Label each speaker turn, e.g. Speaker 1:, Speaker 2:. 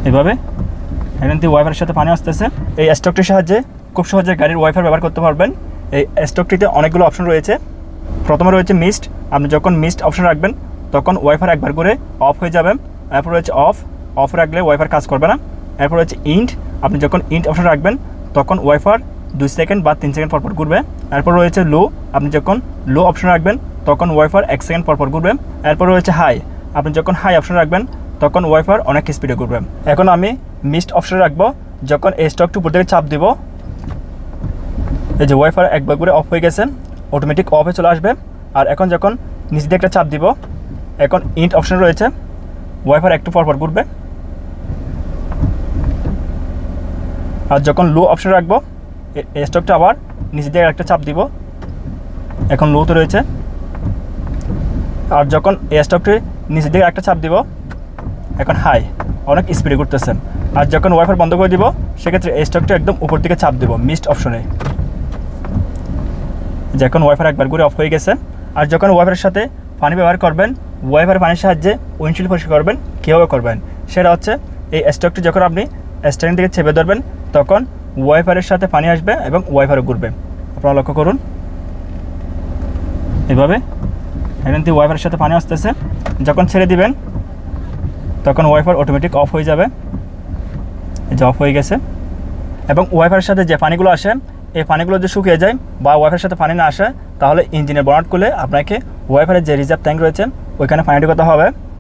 Speaker 1: এভাবে এখান থেকে ওয়াইফারের সাথে পানি আসতেছে। এই স্টকটির সাহায্যে খুব সহজে গাড়ির ওয়াইফার ব্যবহার করতে পারবেন। এই স্টকটিতে অনেকগুলো অপশন রয়েছে। প্রথমে রয়েছে মিস্ট, আপনি যখন মিস্ট অপশন রাখবেন তখন ওয়াইফার একবার করে অফ হয়ে যাবে। এরপর রয়েছে অফ রাখলে ওয়াইফার কাজ করবে না। এরপর রয়েছে ইন্ট, আপনি যখন ইন্ট অপশন রাখবেন তখন ওয়াইফার 2 সেকেন্ড বা 3 সেকেন্ড পরপর ঘুরবে। এরপর রয়েছে লো, আপনি যখন লো অপশন রাখবেন তখন ওয়াইফার 1 সেকেন্ড পরপর ঘুরবে। এরপর রয়েছে হাই, আপনি যখন হাই অপশন রাখবেন তখন ওয়াইফার অনেক স্পিডে ঘুরবে। এখন আমি মিস্ট অপশন রাখবো, যখন এই স্টকটি উপর থেকে চাপ দিব, এই যে ওয়াইফার একবার করে অফ হয়ে গেছে, অটোমেটিক অফে চলে আসবে। আর এখন যখন নিচ দিয়ে একটা চাপ দিব, এখন ইন্ট অপশন রয়েছে, ওয়াইফার একটু পরপর ঘুরবে। আর যখন লো অপশন রাখবো, এই স্টকটা আবার নিচ দিয়ে একটা চাপ দিব, এখন লোতে রয়েছে। আর যখন এই স্টকটি নিচের দিকে একটা চাপ দিব, এখন হাই, অনেক স্পিডে ঘুরতেছে। আর যখন ওয়াইফার বন্ধ করে দিব, সেক্ষেত্রে এই স্টকটা একদম উপর দিকে চাপ দিব মিস্ট অপশনে, যখন ওয়াইফার একবার ঘুরে অফ হয়ে গেছে। আর যখন ওয়াইফারের সাথে পানি ব্যবহার করবেন, ওয়াইফার পানির সাহায্যে উইন্ডশিল্ড পরিষ্কার করবেন, কীভাবে করবেন সেটা হচ্ছে, এই স্টকটি যখন আপনি স্ট্যান্ড থেকে চেপে ধরবেন তখন ওয়াইফারের সাথে পানি আসবে এবং ওয়াইফারও ঘুরবে। আপনারা লক্ষ্য করুন, এভাবে এখান থেকে ওয়াইফারের সাথে পানি আসতেছে। যখন ছেড়ে দিবেন তখন ওয়াইফার অটোমেটিক অফ হয়ে যাবে, এই যে অফ হয়ে গেছে। এবং ওয়াইফারের সাথে যে পানিগুলো আসে, এই পানিগুলো যদি শুকিয়ে যায় বা ওয়াইফারের সাথে পানি না আসে, তাহলে ইঞ্জিনের বর্নাট খুলে আপনাকে ওয়াইফারের যে রিজার্ভ ট্যাঙ্ক রয়েছে ওইখানে পানি ঢোকাতে হবে।